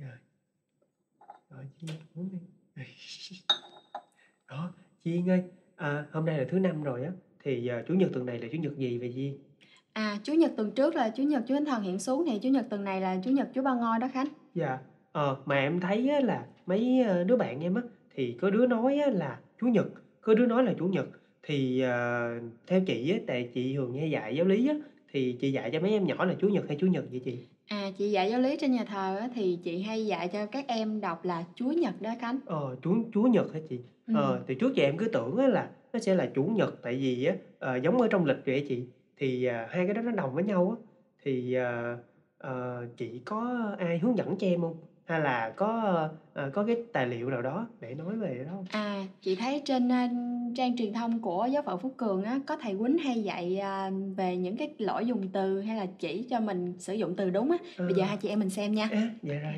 Rồi, rồi Chi uống đi. Đó, Chi Yên ơi, hôm nay là thứ Năm rồi á, thì, Chủ nhật tuần này là Chủ nhật gì vậy Chi? Chủ nhật tuần trước là Chủ nhật Chúa Thánh Thần hiện xuống thì Chủ nhật tuần này là Chủ nhật Chúa Ba Ngôi đó Khánh. Dạ, mà em thấy á là mấy, đứa bạn em á, thì có đứa nói á là Chủ nhật, có đứa nói là Chủ nhật. Thì, theo chị á, tại chị thường nghe dạy giáo lý á, thì chị dạy cho mấy em nhỏ là Chủ nhật hay Chủ nhật vậy chị? Chị dạy giáo lý trên nhà thờ á, thì chị hay dạy cho các em đọc là Chúa Nhật đó Khánh. Chúa nhật hả chị? Ừm. Thì trước giờ em cứ tưởng á là nó sẽ là Chủ nhật, tại vì á, giống ở trong lịch vậy á chị, thì, hai cái đó nó đồng với nhau á. Thì, chị có ai hướng dẫn cho em hông? Hay là có cái tài liệu nào đó để nói về cái đó hông? Chị thấy trên, trang truyền thông của Giáo phận Phú Cường á, có thầy Quýnh hay dạy, về những cái lỗi dùng từ hay là chỉ cho mình sử dụng từ đúng á. Ờ, Bây giờ hai chị em mình xem nha. dạ rồi.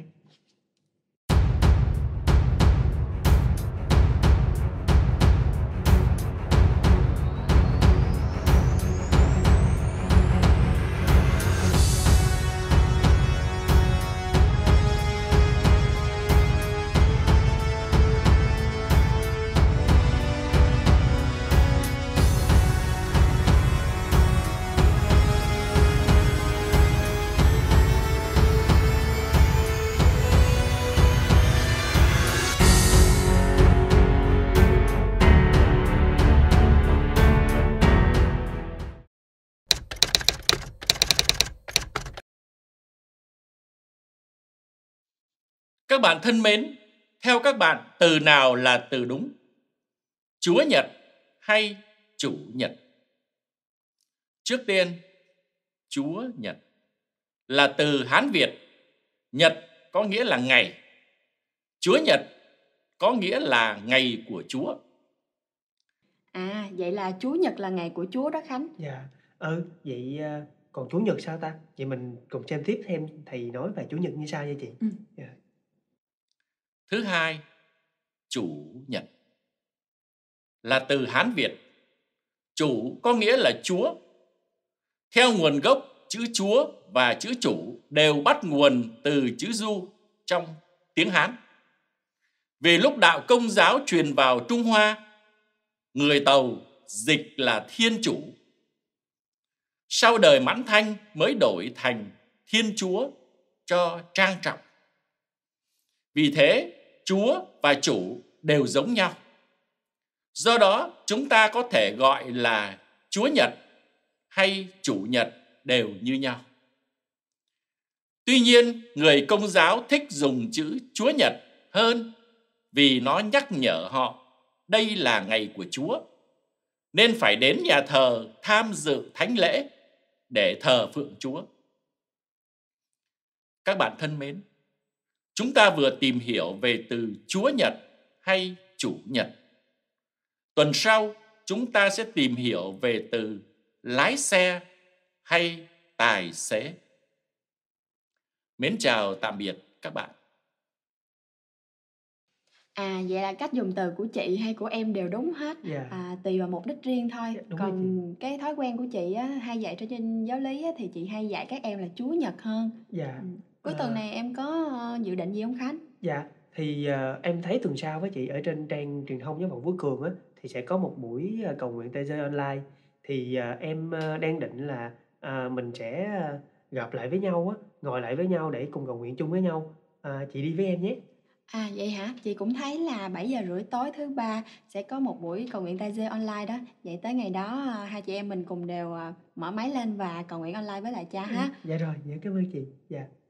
Các bạn thân mến, theo các bạn từ nào là từ đúng? Chúa Nhật hay Chủ Nhật? Trước tiên, Chúa Nhật là từ Hán Việt. Nhật có nghĩa là ngày. Chúa Nhật có nghĩa là ngày của Chúa. Vậy là Chúa Nhật là ngày của Chúa đó Khánh. Dạ, vậy, còn Chủ nhật sao ta? Vậy mình cùng xem tiếp thêm thầy nói về Chủ nhật như sao nha chị? Dạ. Thứ hai, Chủ Nhật là từ Hán Việt. Chủ có nghĩa là Chúa. Theo nguồn gốc, chữ Chúa và chữ Chủ đều bắt nguồn từ chữ Du trong tiếng Hán. Vì lúc đạo Công giáo truyền vào Trung Hoa, người Tàu dịch là Thiên Chủ. Sau đời Mãn Thanh mới đổi thành Thiên Chúa cho trang trọng. Vì thế, Chúa và Chủ đều giống nhau. Do đó, chúng ta có thể gọi là Chúa Nhật hay Chủ Nhật đều như nhau. Tuy nhiên, người Công giáo thích dùng chữ Chúa Nhật hơn vì nó nhắc nhở họ đây là ngày của Chúa, nên phải đến nhà thờ tham dự thánh lễ để thờ phượng Chúa. Các bạn thân mến, chúng ta vừa tìm hiểu về từ Chúa Nhật hay Chủ Nhật. Tuần sau, chúng ta sẽ tìm hiểu về từ lái xe hay tài xế. Mến chào tạm biệt các bạn. Vậy là cách dùng từ của chị hay của em đều đúng hết. Dạ. Tùy vào mục đích riêng thôi. Dạ, đúng rồi chị. Còn cái thói quen của chị á, hay dạy cho trên giáo lý á, thì chị hay dạy các em là Chúa Nhật hơn. Dạ. Cuối tuần này em có dự định gì không Khánh? Dạ, thì, em thấy tuần sau á chị, ở trên trang truyền thông Giáo phận Phú Cường á, thì sẽ có một buổi, cầu nguyện TG online. Thì, em, đang định là, mình sẽ, gặp lại với nhau á, ngồi lại với nhau để cùng cầu nguyện chung với nhau. Chị đi với em nhé. Vậy hả? Chị cũng thấy là 7:30 tối thứ Ba sẽ có một buổi cầu nguyện TG online đó. Vậy tới ngày đó, hai chị em mình cùng đều, mở máy lên và cầu nguyện online với lại cha ha. Dạ rồi, dạ cảm ơn chị. Dạ.